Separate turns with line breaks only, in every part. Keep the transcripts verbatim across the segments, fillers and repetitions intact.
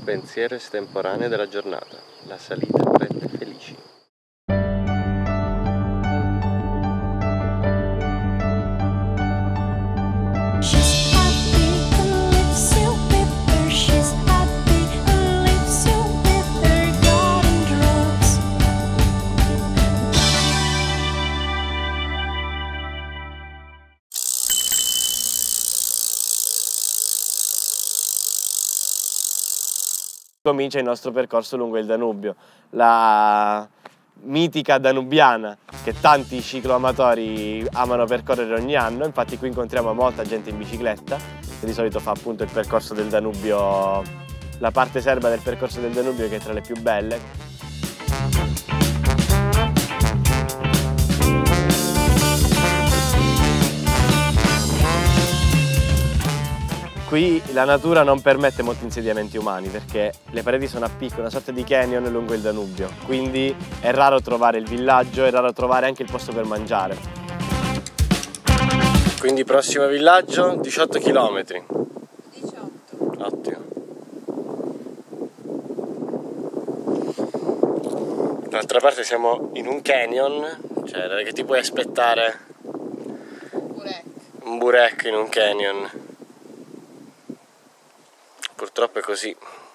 pensiero estemporaneo della giornata. La salita rende felici.
Comincia il nostro percorso lungo il Danubio, la mitica danubiana che tanti cicloamatori amano percorrere ogni anno. Infatti qui incontriamo molta gente in bicicletta che di solito fa appunto il percorso del Danubio, la parte serba del percorso del Danubio, che è tra le più belle. Qui la natura non permette molti insediamenti umani perché le pareti sono a picco, una sorta di canyon lungo il Danubio, quindi è raro trovare il villaggio, è raro trovare anche il posto per mangiare. Quindi prossimo villaggio, diciotto chilometri. diciotto. Ottimo. D'altra parte siamo in un canyon, cioè che ti puoi aspettare?
Un burek.
Un burek in un canyon. Purtroppo è così.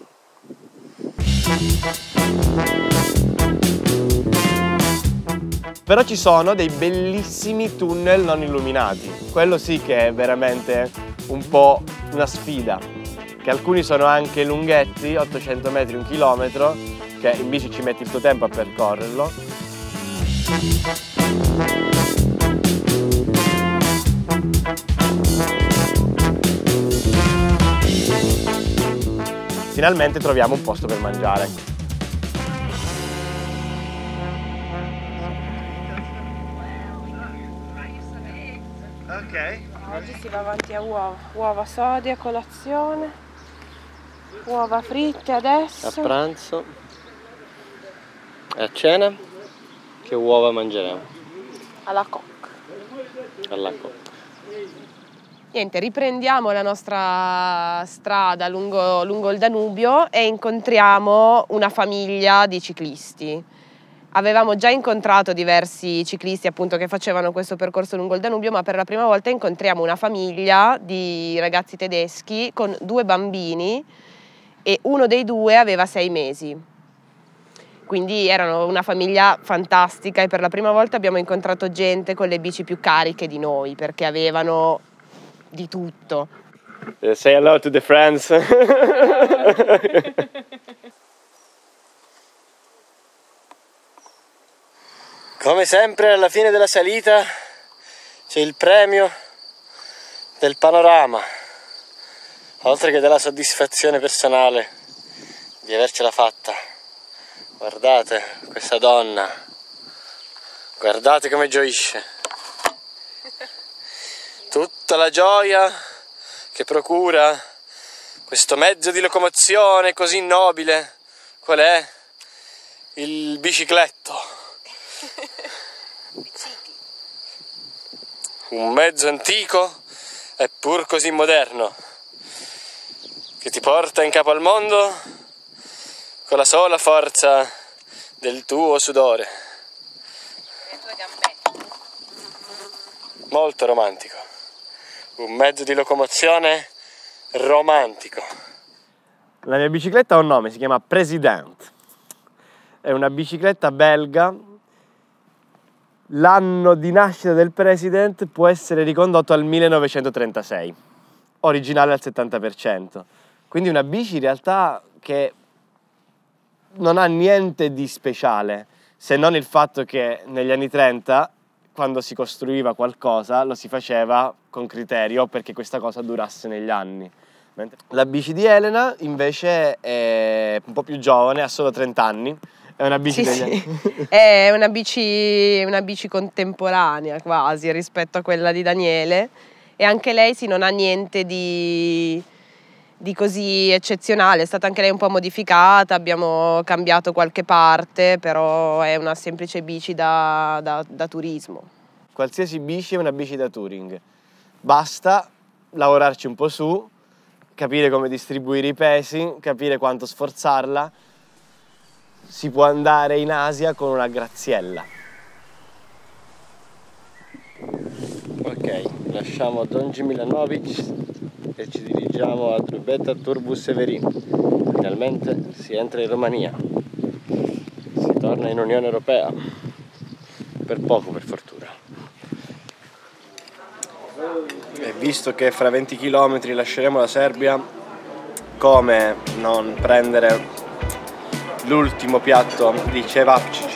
Però ci sono dei bellissimi tunnel non illuminati. Quello sì che è veramente un po' una sfida. Che alcuni sono anche lunghetti, ottocento metri, un chilometro, che in bici ci metti il tuo tempo a percorrerlo. Finalmente troviamo un posto per mangiare. Ok.
Oggi si va avanti a uova. Uova sode a colazione, uova fritte adesso.
A pranzo e a cena che uova mangeremo?
Alla cocca.
Alla cocca.
Niente, riprendiamo la nostra strada lungo, lungo il Danubio e incontriamo una famiglia di ciclisti. Avevamo già incontrato diversi ciclisti appunto che facevano questo percorso lungo il Danubio, ma per la prima volta incontriamo una famiglia di ragazzi tedeschi con due bambini e uno dei due aveva sei mesi. Quindi erano una famiglia fantastica e per la prima volta abbiamo incontrato gente con le bici più cariche di noi perché avevano di tutto.
Uh, say hello to the friends. Come sempre alla fine della salita c'è il premio del panorama, oltre che della soddisfazione personale di avercela fatta. Guardate questa donna, guardate come gioisce. Tutta la gioia che procura questo mezzo di locomozione così nobile, qual è? Il bicicletto. Un mezzo antico eppur così moderno, che ti porta in capo al mondo con la sola forza del tuo sudore.
Le tue gambette.
Molto romantico. Un mezzo di locomozione romantico. La mia bicicletta ha un nome, si chiama President. È una bicicletta belga. L'anno di nascita del President può essere ricondotto al millenovecentotrentasei, originale al settanta per cento. Quindi una bici in realtà che non ha niente di speciale, se non il fatto che negli anni trenta, quando si costruiva qualcosa, lo si faceva con criterio perché questa cosa durasse negli anni. La bici di Elena invece è un po' più giovane, ha solo trenta anni. È una bici,
sì,
degli...
sì. È una bici, una bici contemporanea quasi rispetto a quella di Daniele e anche lei sì, non ha niente di, di così eccezionale, è stata anche lei un po' modificata, abbiamo cambiato qualche parte, però è una semplice bici da, da, da turismo.
Qualsiasi bici è una bici da touring, basta lavorarci un po' su capire come distribuire i pesi, capire quanto sforzarla. Si può andare in Asia con una graziella.
Ok, lasciamo Donji Milanovic e ci dirigiamo a Drobeta Turbu Severin. Finalmente si entra in Romania, si torna in Unione Europea, per poco per fortuna.
E visto che fra venti chilometri lasceremo la Serbia, come non prendere l'ultimo piatto di cevapcici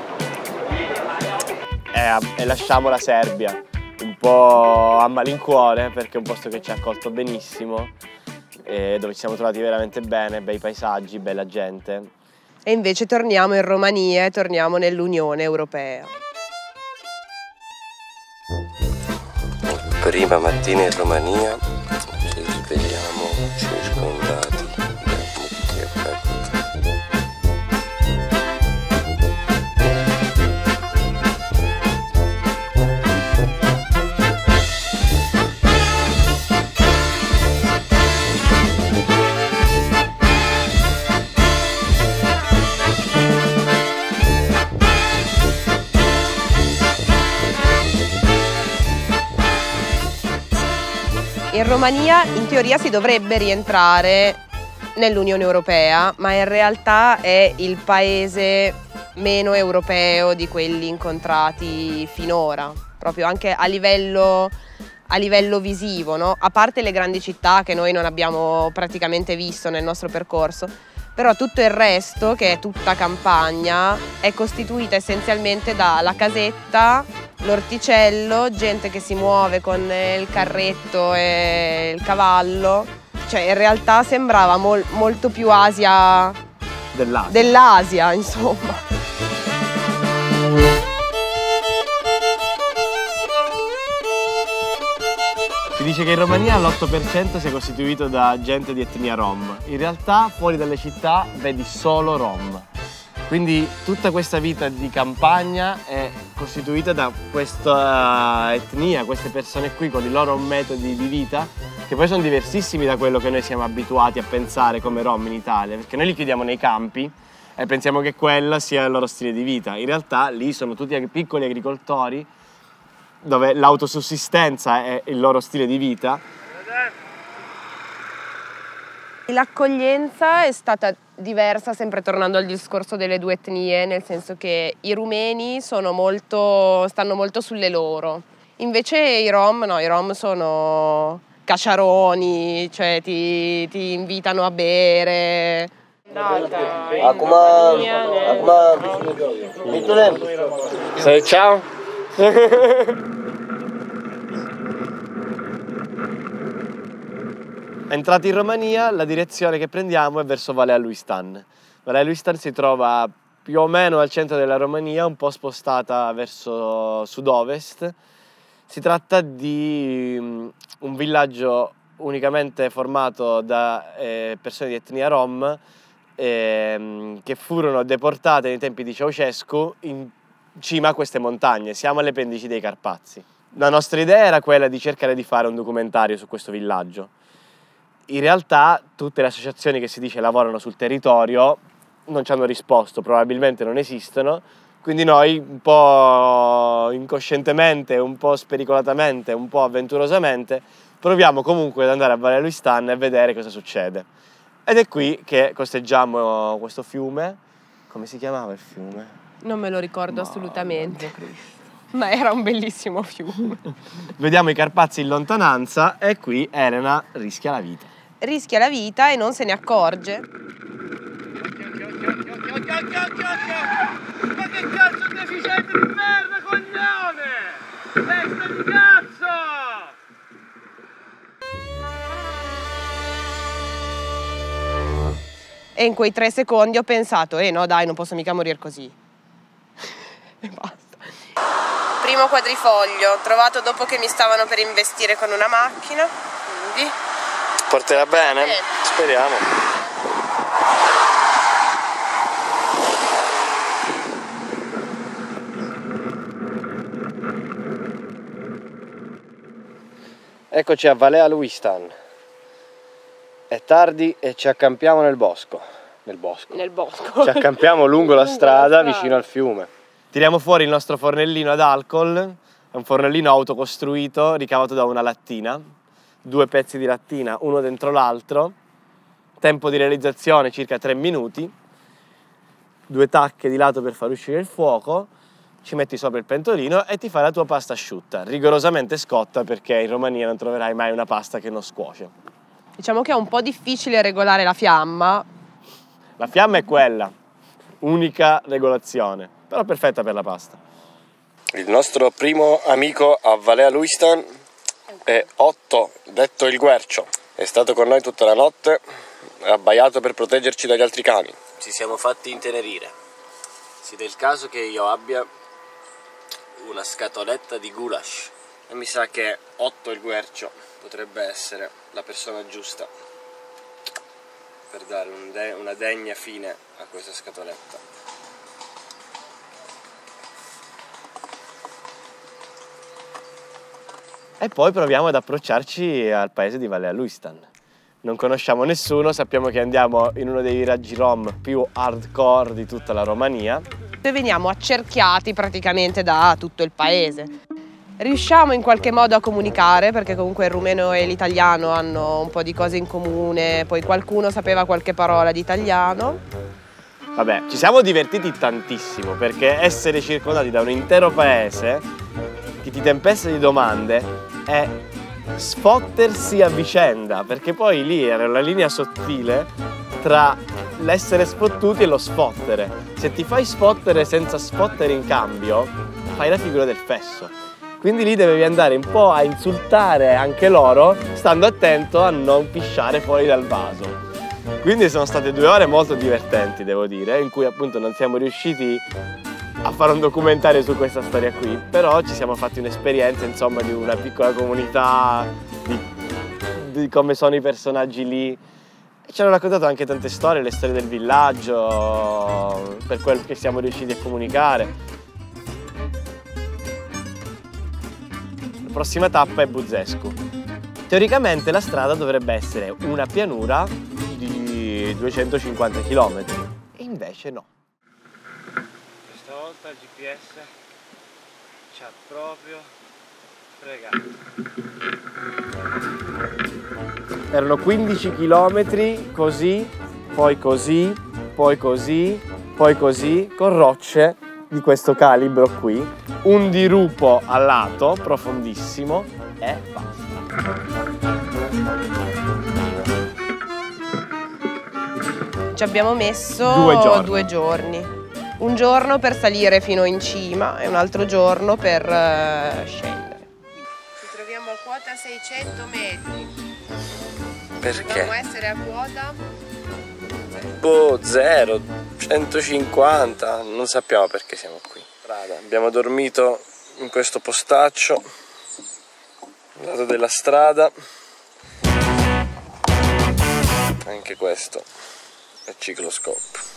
e, e lasciamo la Serbia un po' a malincuore, perché è un posto che ci ha accolto benissimo e dove ci siamo trovati veramente bene, bei paesaggi, bella gente.
E invece torniamo in Romania e torniamo nell'Unione Europea.
Prima mattina in Romania, ci svegliamo circondati da mucche e pecore.
In Romania in teoria si dovrebbe rientrare nell'Unione Europea, ma in realtà è il paese meno europeo di quelli incontrati finora, proprio anche a livello, a livello visivo, no? A parte le grandi città che noi non abbiamo praticamente visto nel nostro percorso, però tutto il resto, che è tutta campagna, è costituita essenzialmente dalla casetta, l'orticello, gente che si muove con il carretto e il cavallo. Cioè in realtà sembrava mol, molto più Asia
Dell'Asia.
dell'Asia, insomma.
Si dice che in Romania l'otto per cento sia costituito da gente di etnia rom. In realtà fuori dalle città vedi solo rom. Quindi tutta questa vita di campagna è costituita da questa etnia, queste persone qui con i loro metodi di vita, che poi sono diversissimi da quello che noi siamo abituati a pensare come rom in Italia, perché noi li chiudiamo nei campi e pensiamo che quello sia il loro stile di vita. In realtà lì sono tutti piccoli agricoltori dove l'autosussistenza è il loro stile di vita.
L'accoglienza è stata diversa, sempre tornando al discorso delle due etnie, nel senso che i rumeni sono molto, stanno molto sulle loro. Invece i rom, no, i rom sono cacciaroni, cioè ti, ti invitano a bere.
Acum, acum, Mitule, ciao.
Entrati in Romania, la direzione che prendiamo è verso Valea Luistan. Valea Luistan si trova più o meno al centro della Romania, un po' spostata verso sud-ovest. Si tratta di un villaggio unicamente formato da eh, persone di etnia rom eh, che furono deportate nei tempi di Ceausescu in cima a queste montagne. Siamo alle pendici dei Carpazi. La nostra idea era quella di cercare di fare un documentario su questo villaggio. In realtà tutte le associazioni che si dice lavorano sul territorio non ci hanno risposto, probabilmente non esistono, quindi noi un po' incoscientemente, un po' spericolatamente, un po' avventurosamente proviamo comunque ad andare a Valea Luistan e vedere cosa succede. Ed è qui che costeggiamo questo fiume. Come si chiamava il fiume?
Non me lo ricordo
Ma...
assolutamente, ma era un bellissimo fiume.
Vediamo i Carpazi in lontananza e qui Elena rischia la vita.
Rischia la vita e non se ne accorge.
Ma che cazzo deficiente di merda, coglione! Testa di cazzo!
E in quei tre secondi ho pensato, eh no dai, non posso mica morire così. E basta. Primo quadrifoglio, trovato dopo che mi stavano per investire con una macchina, quindi...
Porterà bene?
Bene.
Speriamo.
Eccoci a Valea Luistan.
È tardi e ci accampiamo nel bosco. Nel bosco.
Nel bosco.
Ci accampiamo lungo la
Lungo
strada,
la strada.
vicino al fiume. Tiriamo fuori il nostro fornellino ad alcol, è un fornellino autocostruito, ricavato da una lattina, due pezzi di lattina, uno dentro l'altro, tempo di realizzazione circa tre minuti, due tacche di lato per far uscire il fuoco, ci metti sopra il pentolino e ti fai la tua pasta asciutta, rigorosamente scotta, perché in Romania non troverai mai una pasta che non scuoce.
Diciamo che è un po' difficile regolare la fiamma.
La fiamma è quella, unica regolazione, però perfetta per la pasta.
Il nostro primo amico a Valea Luistan è Otto, detto il Guercio. È stato con noi tutta la notte, ha abbaiato per proteggerci dagli altri cani. Ci siamo fatti intenerire. Si dà il caso che io abbia una scatoletta di goulash e mi sa che Otto il Guercio potrebbe essere la persona giusta per dare un de- una degna fine a questa scatoletta.
E poi proviamo ad approcciarci al paese di Valea Luistan. Non conosciamo nessuno, sappiamo che andiamo in uno dei viraggi rom più hardcore di tutta la Romania.
E veniamo accerchiati praticamente da tutto il paese. Riusciamo in qualche modo a comunicare, perché comunque il rumeno e l'italiano hanno un po' di cose in comune, poi qualcuno sapeva qualche parola di italiano.
Vabbè, ci siamo divertiti tantissimo, perché essere circondati da un intero paese che ti tempesta di domande è sfottersi a vicenda, perché poi lì era la linea sottile tra l'essere sfottuti e lo sfottere. Se ti fai sfottere senza sfottere in cambio, fai la figura del fesso. Quindi lì devi andare un po' a insultare anche loro, stando attento a non pisciare fuori dal vaso. Quindi sono state due ore molto divertenti, devo dire, in cui appunto non siamo riusciti a fare un documentario su questa storia qui, però ci siamo fatti un'esperienza, insomma, di una piccola comunità, di, di come sono i personaggi lì. E ci hanno raccontato anche tante storie, le storie del villaggio, per quello che siamo riusciti a comunicare. La prossima tappa è Buzescu. Teoricamente la strada dovrebbe essere una pianura di duecentocinquanta chilometri, e invece no.
Questa volta il G P S ci ha proprio fregato.
Erano quindici chilometri così, poi così, poi così, poi così, con rocce di questo calibro qui, un dirupo a lato profondissimo e basta.
Ci abbiamo messo
Due giorni.
due giorni. Un giorno per salire fino in cima e un altro giorno per uh, scendere. Ci troviamo a quota seicento metri.
Perché?
Dobbiamo essere a quota?
Boh, zero, centocinquanta, non sappiamo perché siamo qui. Abbiamo dormito in questo postaccio, al lato della strada. Anche questo è cicloscope.